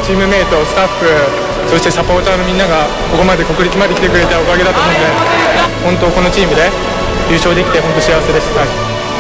チームメイト、スタッフ、そしてサポーターのみんながここまで国立まで来てくれたおかげだと思うので、本当このチームで優勝できて本当幸せです。はい。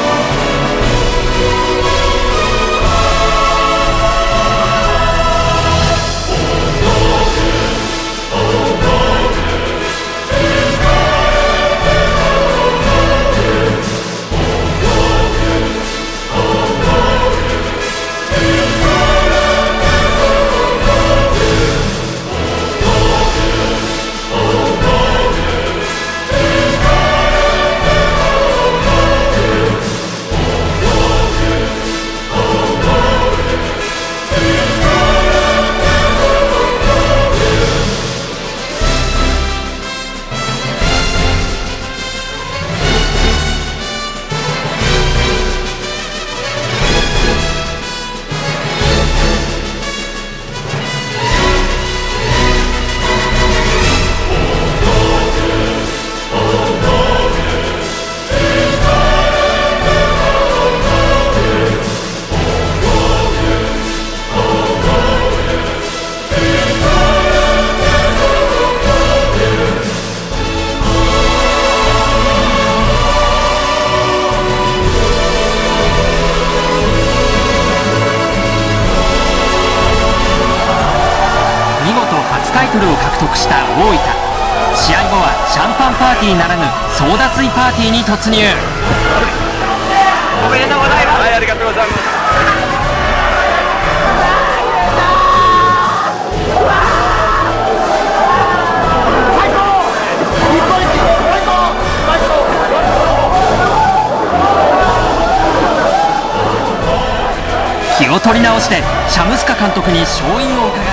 タイトルを獲得した大分。試合後はシャンパンパーティーならぬソーダ水パーティーに突入。 おめでとうございます。はい、ありがとうございます。 気を取り直してシャムスカ監督に勝因を伺